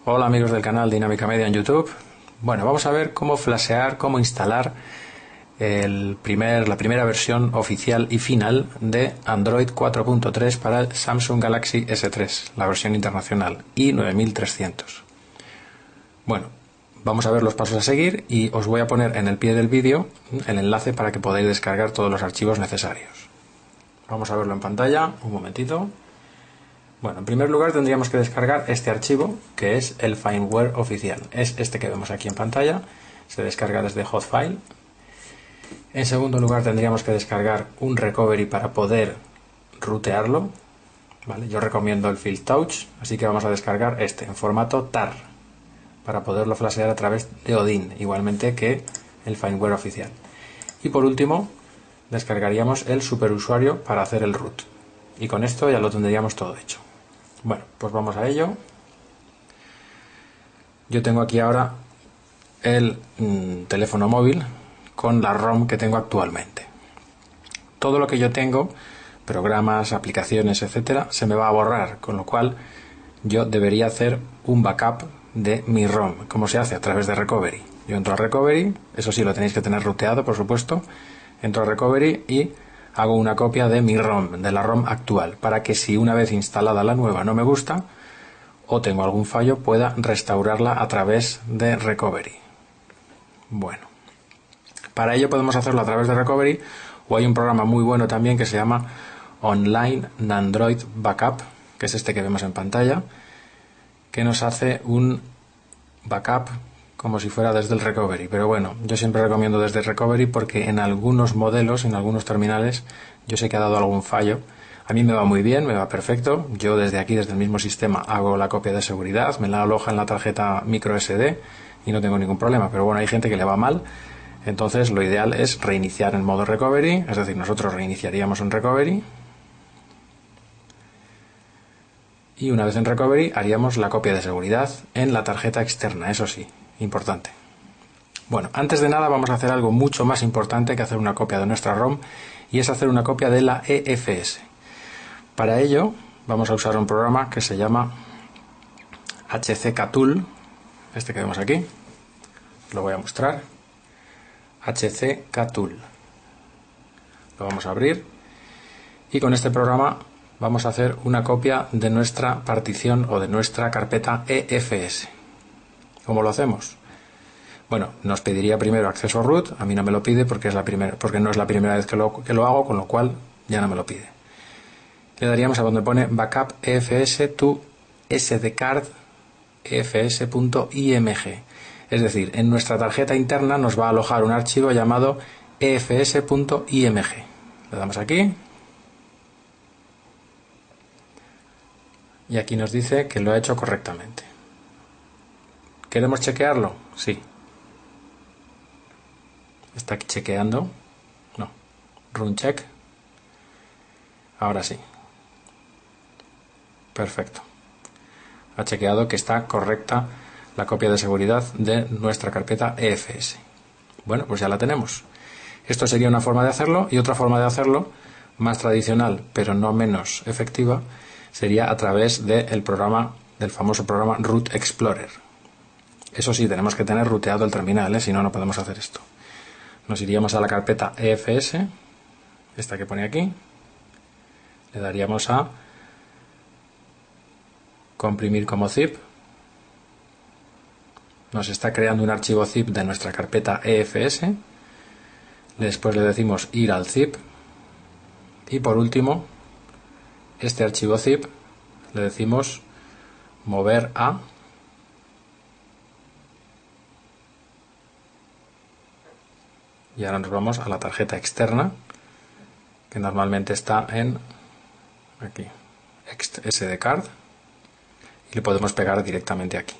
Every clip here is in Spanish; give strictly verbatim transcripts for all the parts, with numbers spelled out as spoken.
Hola amigos del canal Dinámica Media en YouTube. Bueno, vamos a ver cómo flashear, cómo instalar el primer, la primera versión oficial y final de Android cuatro punto tres para el Samsung Galaxy ese tres, la versión internacional i nueve mil trescientos. Bueno, vamos a ver los pasos a seguir y os voy a poner en el pie del vídeo el enlace para que podáis descargar todos los archivos necesarios. Vamos a verlo en pantalla, un momentito. Bueno, en primer lugar tendríamos que descargar este archivo, que es el firmware oficial. Es este que vemos aquí en pantalla, se descarga desde Hotfile. En segundo lugar tendríamos que descargar un recovery para poder rutearlo. ¿Vale? Yo recomiendo el Field Touch, así que vamos a descargar este en formato tar, para poderlo flashear a través de Odin, igualmente que el firmware oficial. Y por último, descargaríamos el superusuario para hacer el root. Y con esto ya lo tendríamos todo hecho. Bueno, pues vamos a ello. Yo tengo aquí ahora el mm, teléfono móvil con la ROM que tengo actualmente. Todo lo que yo tengo, programas, aplicaciones, etcétera, se me va a borrar, con lo cual yo debería hacer un backup de mi ROM, como se hace a través de Recovery. Yo entro a Recovery, eso sí lo tenéis que tener ruteado, por supuesto. Entro a Recovery y hago una copia de mi ROM, de la ROM actual, para que si una vez instalada la nueva no me gusta o tengo algún fallo pueda restaurarla a través de Recovery. Bueno, para ello podemos hacerlo a través de Recovery, o hay un programa muy bueno también que se llama Online Nandroid Backup, que es este que vemos en pantalla, que nos hace un backup como si fuera desde el Recovery, pero bueno, yo siempre recomiendo desde el Recovery porque en algunos modelos, en algunos terminales, yo sé que ha dado algún fallo. A mí me va muy bien, me va perfecto. Yo desde aquí, desde el mismo sistema, hago la copia de seguridad, me la aloja en la tarjeta micro ese de y no tengo ningún problema, pero bueno, hay gente que le va mal. Entonces lo ideal es reiniciar en modo Recovery, es decir, nosotros reiniciaríamos en Recovery y una vez en Recovery haríamos la copia de seguridad en la tarjeta externa, eso sí, importante. Bueno, antes de nada vamos a hacer algo mucho más importante que hacer una copia de nuestra ROM, y es hacer una copia de la E F S. Para ello vamos a usar un programa que se llama H C K Tool, este que vemos aquí, lo voy a mostrar. H C K Tool, lo vamos a abrir y con este programa vamos a hacer una copia de nuestra partición o de nuestra carpeta E F S. ¿Cómo lo hacemos? Bueno, nos pediría primero acceso a root, a mí no me lo pide porque, es la primera, porque no es la primera vez que lo, que lo hago, con lo cual ya no me lo pide. Le daríamos a donde pone backup E F S to sdcard efs.img. Es decir, en nuestra tarjeta interna nos va a alojar un archivo llamado efs.img. Le damos aquí. Y aquí nos dice que lo ha hecho correctamente. ¿Queremos chequearlo? Sí. Está aquí chequeando. No. Run check. Ahora sí. Perfecto. Ha chequeado que está correcta la copia de seguridad de nuestra carpeta E F S. Bueno, pues ya la tenemos. Esto sería una forma de hacerlo, y otra forma de hacerlo, más tradicional pero no menos efectiva, sería a través del programa, del famoso programa Root Explorer. Eso sí, tenemos que tener ruteado el terminal, ¿eh? Si no, no podemos hacer esto. Nos iríamos a la carpeta E F S, esta que pone aquí, le daríamos a comprimir como zip. Nos está creando un archivo zip de nuestra carpeta E F S. Después le decimos ir al zip. Y por último, este archivo zip le decimos mover a. Y ahora nos vamos a la tarjeta externa, que normalmente está en aquí, sdcard, y le podemos pegar directamente aquí.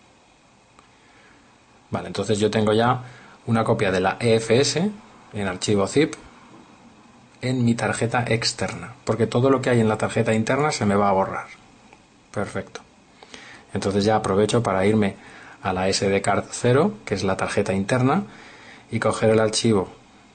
Vale, entonces yo tengo ya una copia de la E F S en archivo zip en mi tarjeta externa, porque todo lo que hay en la tarjeta interna se me va a borrar. Perfecto. Entonces ya aprovecho para irme a la sdcard cero, que es la tarjeta interna, y coger el archivo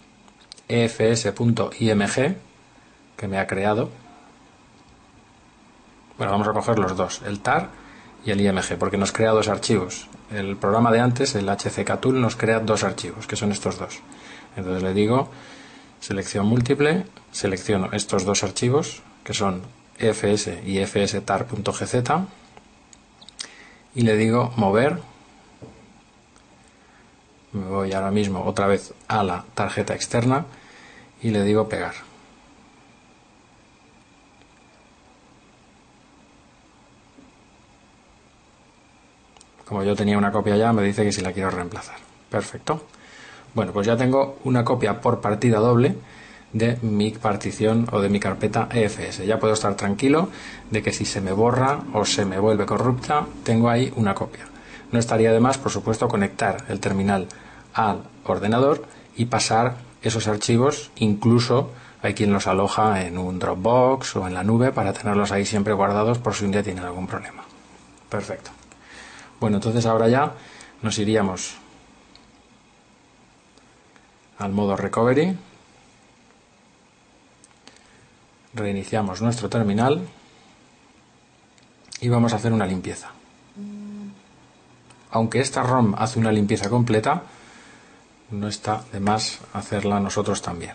efs.img que me ha creado. Bueno, vamos a coger los dos, el tar y el I M G, porque nos crea dos archivos. El programa de antes, el H C K Tool, nos crea dos archivos, que son estos dos. Entonces le digo selección múltiple, selecciono estos dos archivos, que son fs y fstar.gz, y le digo mover. Me voy ahora mismo otra vez a la tarjeta externa y le digo pegar. Como yo tenía una copia ya, me dice que si la quiero reemplazar. Perfecto. Bueno, pues ya tengo una copia por partida doble de mi partición o de mi carpeta E F S. Ya puedo estar tranquilo de que si se me borra o se me vuelve corrupta, tengo ahí una copia. No estaría de más, por supuesto, conectar el terminal al ordenador y pasar esos archivos. Incluso hay quien los aloja en un Dropbox o en la nube para tenerlos ahí siempre guardados por si un día tienen algún problema. Perfecto. Bueno, entonces ahora ya nos iríamos al modo recovery, reiniciamos nuestro terminal y vamos a hacer una limpieza. Aunque esta ROM hace una limpieza completa, no está de más hacerla nosotros también.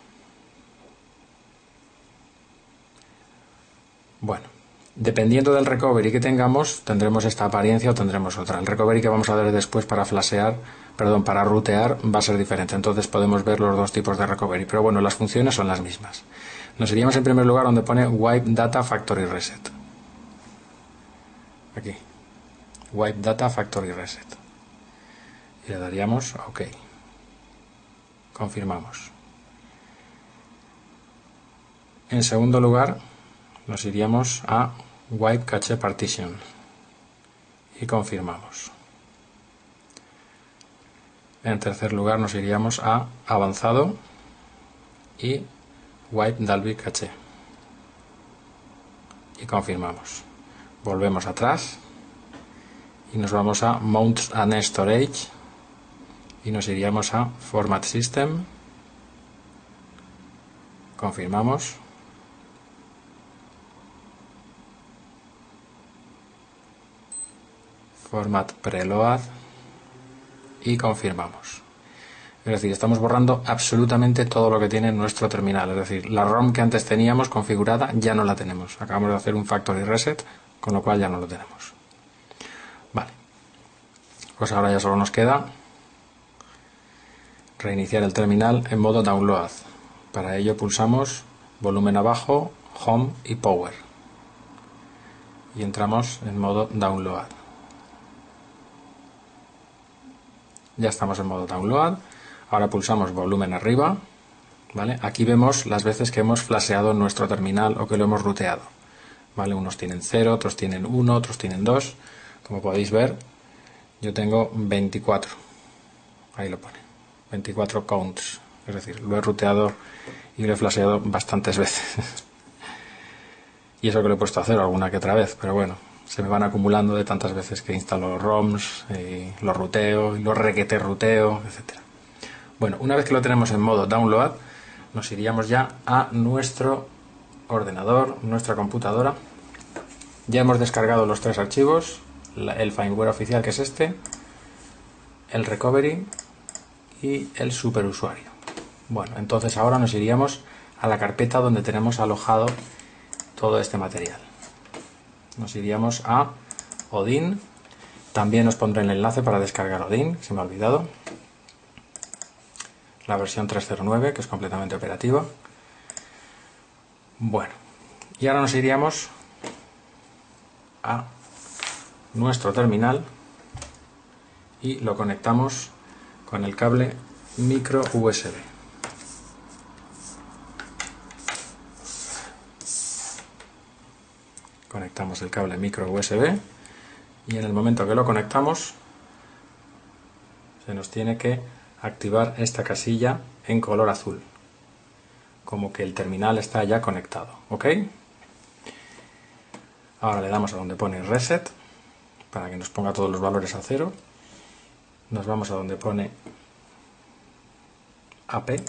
Bueno, dependiendo del recovery que tengamos, tendremos esta apariencia o tendremos otra. El recovery que vamos a ver después para flashear, perdón, para rutear va a ser diferente. Entonces podemos ver los dos tipos de recovery. Pero bueno, las funciones son las mismas. Nos iríamos en primer lugar donde pone Wipe Data Factory Reset. Aquí. Wipe Data Factory Reset. Y le daríamos a OK. Confirmamos. En segundo lugar, nos iríamos a Wipe Cache Partition y confirmamos. En tercer lugar nos iríamos a Avanzado y Wipe Dalvik Cache y confirmamos. Volvemos atrás y nos vamos a Mount and Storage y nos iríamos a Format System, confirmamos. Format Preload y confirmamos. Es decir, estamos borrando absolutamente todo lo que tiene nuestro terminal. Es decir, la ROM que antes teníamos configurada ya no la tenemos. Acabamos de hacer un factory reset, con lo cual ya no lo tenemos. Vale. Pues ahora ya solo nos queda reiniciar el terminal en modo download. Para ello pulsamos volumen abajo, home y power. Y entramos en modo download. Ya estamos en modo download. Ahora pulsamos volumen arriba, ¿vale? Aquí vemos las veces que hemos flasheado nuestro terminal o que lo hemos ruteado, ¿vale? Unos tienen cero, otros tienen uno, otros tienen dos. Como podéis ver, yo tengo veinticuatro. Ahí lo pone. veinticuatro counts. Es decir, lo he ruteado y lo he flasheado bastantes veces. Y eso que lo he puesto a cero alguna que otra vez, pero bueno, se me van acumulando de tantas veces que instalo ROMs, y los ruteo, y los requete ruteo, etcétera. Bueno, una vez que lo tenemos en modo download, nos iríamos ya a nuestro ordenador, nuestra computadora. Ya hemos descargado los tres archivos, el firmware oficial, que es este, el recovery y el superusuario. Bueno, entonces ahora nos iríamos a la carpeta donde tenemos alojado todo este material. Nos iríamos a Odin. También os pondré el enlace para descargar Odin, se me ha olvidado. La versión tres punto cero nueve, que es completamente operativa. Bueno, y ahora nos iríamos a nuestro terminal y lo conectamos con el cable micro U S B. Conectamos el cable micro U S B y en el momento que lo conectamos se nos tiene que activar esta casilla en color azul, como que el terminal está ya conectado, ¿ok? Ahora le damos a donde pone reset para que nos ponga todos los valores a cero. Nos vamos a donde pone A P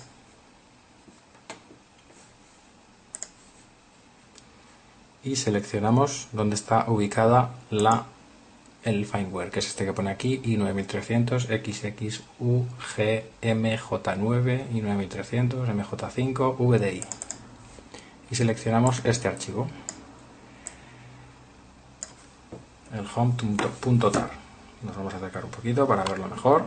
y seleccionamos donde está ubicada la el firmware, que es este que pone aquí, i nueve mil trescientos X X U G M J nueve, i nueve mil trescientos M J cinco V D I, y seleccionamos este archivo, el home.tar. Nos vamos a acercar un poquito para verlo mejor.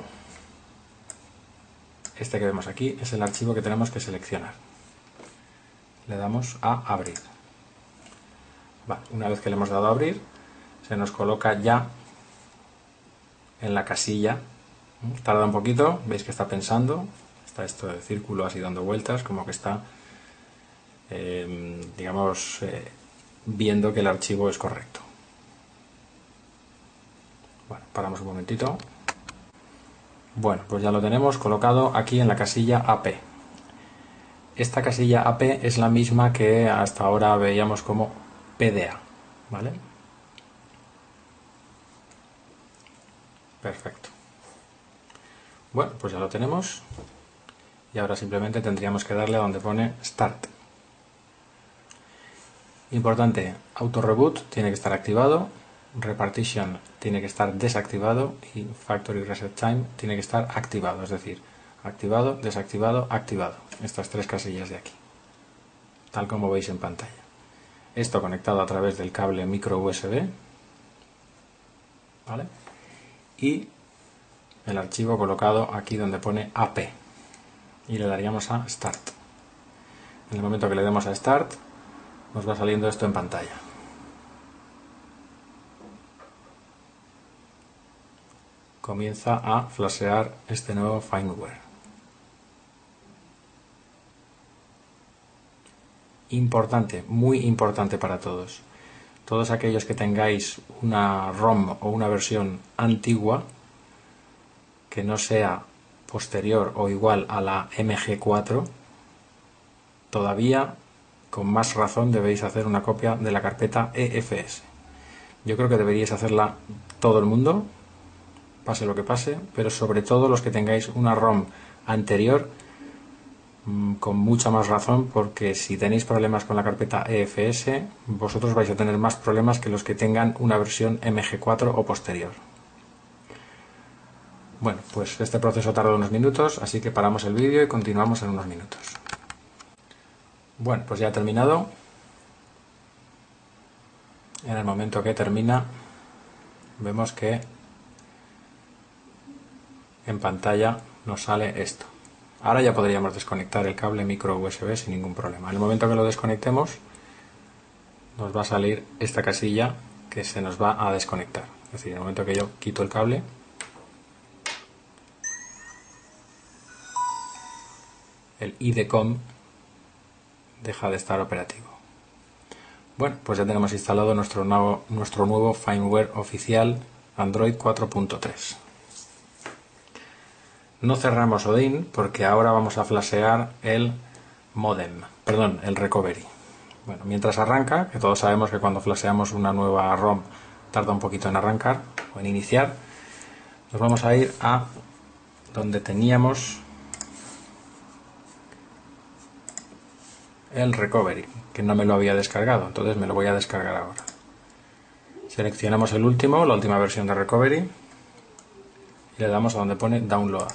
Este que vemos aquí es el archivo que tenemos que seleccionar. Le damos a abrir. Vale, una vez que le hemos dado a abrir, se nos coloca ya en la casilla. Tarda un poquito, veis que está pensando, está esto de círculo así dando vueltas, como que está eh, digamos eh, viendo que el archivo es correcto. Bueno, paramos un momentito. Bueno, pues ya lo tenemos colocado aquí en la casilla A P. Esta casilla A P es la misma que hasta ahora veíamos como P D A, ¿vale? Perfecto. Bueno, pues ya lo tenemos y ahora simplemente tendríamos que darle a donde pone Start. Importante, Auto Reboot tiene que estar activado, Repartition tiene que estar desactivado y Factory Reset Time tiene que estar activado, es decir, activado, desactivado, activado. Estas tres casillas de aquí, tal como veis en pantalla. Esto conectado a través del cable micro U S B, ¿vale? Y el archivo colocado aquí donde pone A P y le daríamos a Start. En el momento que le demos a Start nos va saliendo esto en pantalla. Comienza a flashear este nuevo firmware. Importante, muy importante para todos. Todos aquellos que tengáis una ROM o una versión antigua que no sea posterior o igual a la M G cuatro, todavía con más razón debéis hacer una copia de la carpeta E F S. Yo creo que deberíais hacerla todo el mundo, pase lo que pase, pero sobre todo los que tengáis una ROM anterior, con mucha más razón, porque si tenéis problemas con la carpeta E F S, vosotros vais a tener más problemas que los que tengan una versión M G cuatro o posterior. Bueno, pues este proceso tarda unos minutos, así que paramos el vídeo y continuamos en unos minutos. Bueno, pues ya ha terminado. En el momento que termina, vemos que en pantalla nos sale esto. Ahora ya podríamos desconectar el cable micro U S B sin ningún problema. En el momento que lo desconectemos, nos va a salir esta casilla que se nos va a desconectar. Es decir, en el momento que yo quito el cable, el I D COM deja de estar operativo. Bueno, pues ya tenemos instalado nuestro nuevo, nuestro nuevo firmware oficial Android cuatro punto tres. No cerramos Odin porque ahora vamos a flashear el modem, perdón, el recovery. Bueno, mientras arranca, que todos sabemos que cuando flasheamos una nueva ROM tarda un poquito en arrancar o en iniciar, nos vamos a ir a donde teníamos el recovery, que no me lo había descargado, entonces me lo voy a descargar ahora. Seleccionamos el último, la última versión de recovery y le damos a donde pone download.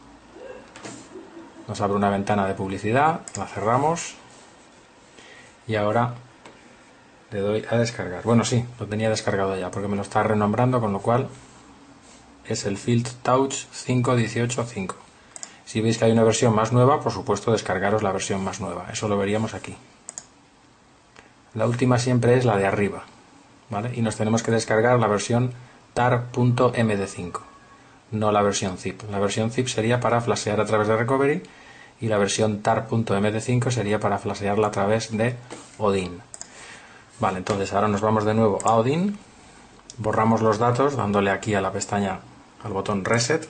Nos abre una ventana de publicidad, la cerramos y ahora le doy a descargar. Bueno, sí, lo tenía descargado ya porque me lo está renombrando, con lo cual es el Field Touch cinco punto dieciocho punto cinco. Si veis que hay una versión más nueva, por supuesto descargaros la versión más nueva, eso lo veríamos aquí. La última siempre es la de arriba, ¿vale? Y nos tenemos que descargar la versión tar punto eme de cinco. No la versión zip. La versión zip sería para flashear a través de recovery y la versión tar punto eme de cinco sería para flashearla a través de Odin. Vale, entonces ahora nos vamos de nuevo a Odin, borramos los datos dándole aquí a la pestaña, al botón reset,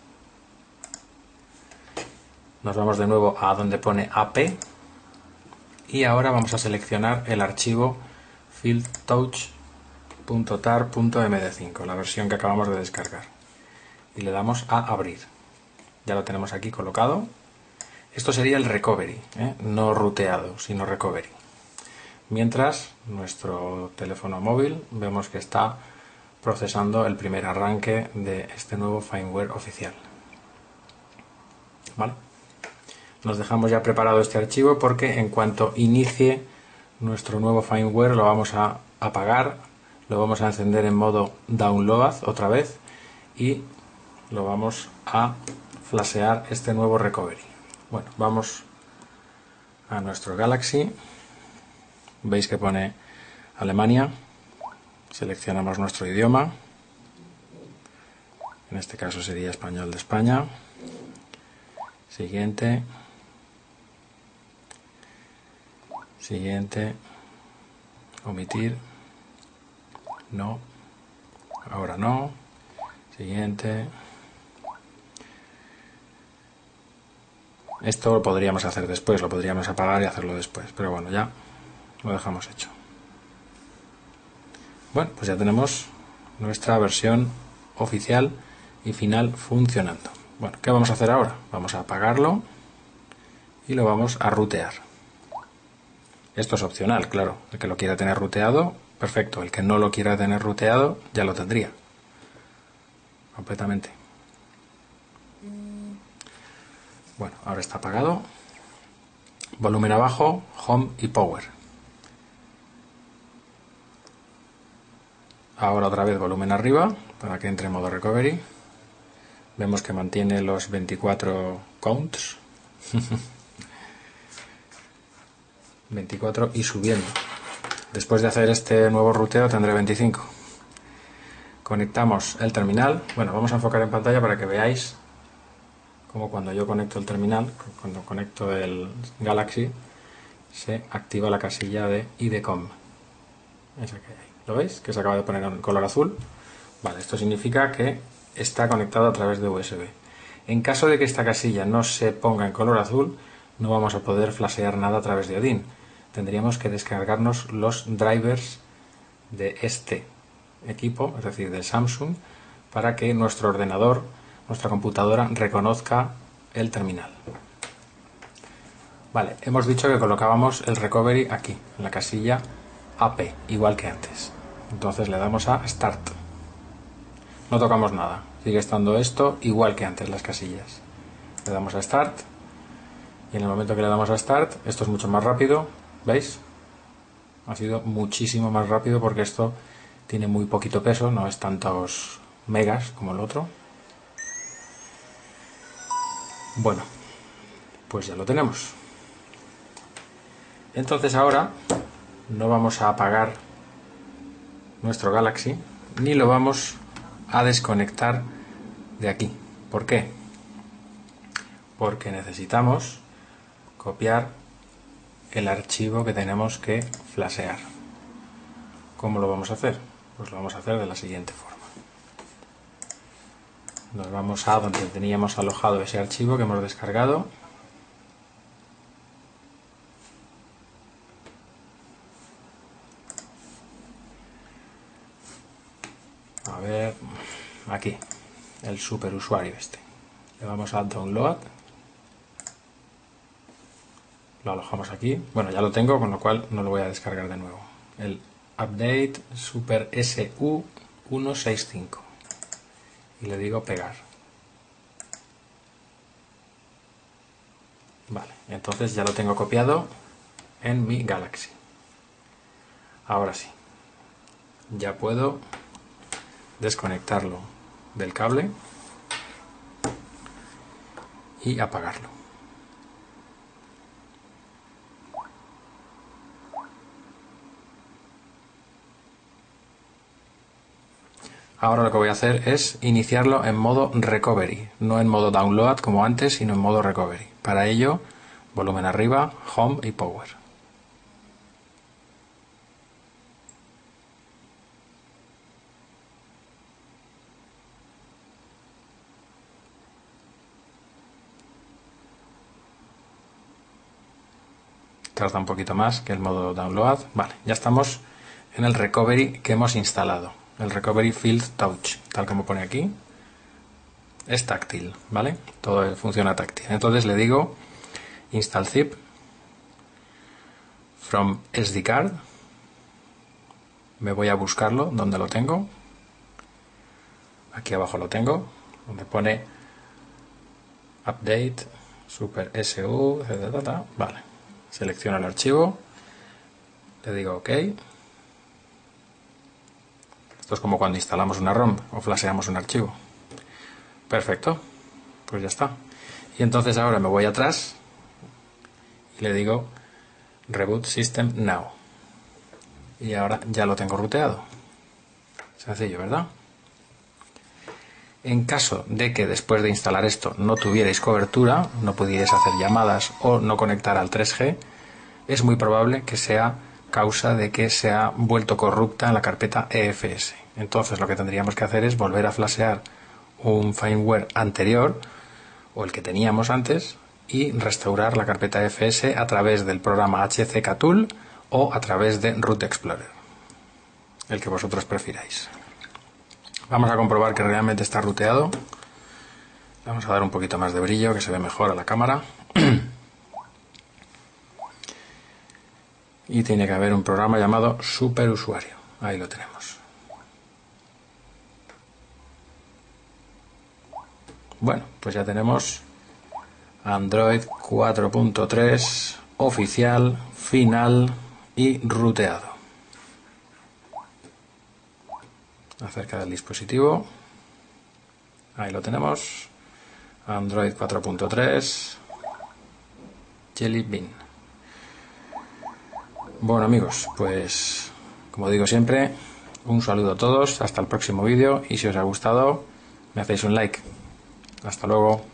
nos vamos de nuevo a donde pone A P y ahora vamos a seleccionar el archivo fieldtouch punto tar punto eme de cinco, la versión que acabamos de descargar. Y le damos a abrir. Ya lo tenemos aquí colocado. Esto sería el recovery, ¿eh? No ruteado, sino recovery. Mientras nuestro teléfono móvil vemos que está procesando el primer arranque de este nuevo firmware oficial. ¿Vale? Nos dejamos ya preparado este archivo porque en cuanto inicie nuestro nuevo firmware lo vamos a apagar, lo vamos a encender en modo download otra vez y lo vamos a flashear este nuevo recovery. Bueno, vamos a nuestro Galaxy. Veis que pone Alemania. Seleccionamos nuestro idioma. En este caso sería español de España. Siguiente. Siguiente. Omitir. No. Ahora no. Siguiente. Esto lo podríamos hacer después, lo podríamos apagar y hacerlo después, pero bueno, ya lo dejamos hecho. Bueno, pues ya tenemos nuestra versión oficial y final funcionando. Bueno, ¿qué vamos a hacer ahora? Vamos a apagarlo y lo vamos a rutear. Esto es opcional, claro. El que lo quiera tener ruteado, perfecto. El que no lo quiera tener ruteado, ya lo tendría. Completamente. Bueno, ahora está apagado. Volumen abajo, Home y Power. Ahora otra vez volumen arriba para que entre en modo recovery. Vemos que mantiene los veinticuatro counts. veinticuatro y subiendo. Después de hacer este nuevo ruteo tendré veinticinco. Conectamos el terminal. Bueno, vamos a enfocar en pantalla para que veáis como cuando yo conecto el terminal, cuando conecto el Galaxy, se activa la casilla de I D COM. Esa que hay. ¿Lo veis? Que se acaba de poner en color azul. Vale, esto significa que está conectado a través de U S B. En caso de que esta casilla no se ponga en color azul, no vamos a poder flashear nada a través de Odin. Tendríamos que descargarnos los drivers de este equipo, es decir, del Samsung, para que nuestro ordenador, nuestra computadora, reconozca el terminal. Vale, hemos dicho que colocábamos el recovery aquí, en la casilla A P, igual que antes. Entonces le damos a Start. No tocamos nada, sigue estando esto igual que antes las casillas. Le damos a Start y en el momento que le damos a Start, esto es mucho más rápido, ¿veis? Ha sido muchísimo más rápido porque esto tiene muy poquito peso, no es tantos megas como el otro. Bueno, pues ya lo tenemos. Entonces ahora no vamos a apagar nuestro Galaxy ni lo vamos a desconectar de aquí. ¿Por qué? Porque necesitamos copiar el archivo que tenemos que flashear. ¿Cómo lo vamos a hacer? Pues lo vamos a hacer de la siguiente forma. Nos vamos a donde teníamos alojado ese archivo que hemos descargado. A ver, aquí, el superusuario este. Le vamos a Download. Lo alojamos aquí. Bueno, ya lo tengo, con lo cual no lo voy a descargar de nuevo. El Update Super S U ciento sesenta y cinco. Y le digo pegar. Vale, entonces ya lo tengo copiado en mi Galaxy. Ahora sí, ya puedo desconectarlo del cable y apagarlo. Ahora lo que voy a hacer es iniciarlo en modo recovery, no en modo download como antes, sino en modo recovery. Para ello, volumen arriba, home y power. Tarda un poquito más que el modo download. Vale, ya estamos en el recovery que hemos instalado. El recovery field touch, tal como pone aquí. Es táctil, ¿vale? Todo funciona táctil. Entonces le digo install zip from S D card. Me voy a buscarlo donde lo tengo. Aquí abajo lo tengo, donde pone update, super S U, etcétera. Vale, selecciono el archivo, le digo OK. Esto es como cuando instalamos una ROM o flasheamos un archivo. Perfecto, pues ya está. Y entonces ahora me voy atrás y le digo Reboot System Now. Y ahora ya lo tengo ruteado. Sencillo, ¿verdad? En caso de que después de instalar esto no tuvierais cobertura, no pudierais hacer llamadas o no conectar al tres G, es muy probable que sea causa de que se ha vuelto corrupta en la carpeta E F S. Entonces lo que tendríamos que hacer es volver a flashear un firmware anterior o el que teníamos antes y restaurar la carpeta E F S a través del programa H C K Tool o a través de Root Explorer, el que vosotros prefiráis. Vamos a comprobar que realmente está ruteado. Vamos a dar un poquito más de brillo, que se ve mejor a la cámara. Y tiene que haber un programa llamado Superusuario. Ahí lo tenemos. Bueno, pues ya tenemos Android cuatro punto tres oficial, final y ruteado. Acerca del dispositivo, ahí lo tenemos, Android cuatro punto tres Jelly Bean. Bueno amigos, pues como digo siempre, un saludo a todos, hasta el próximo vídeo y si os ha gustado me hacéis un like. Hasta luego.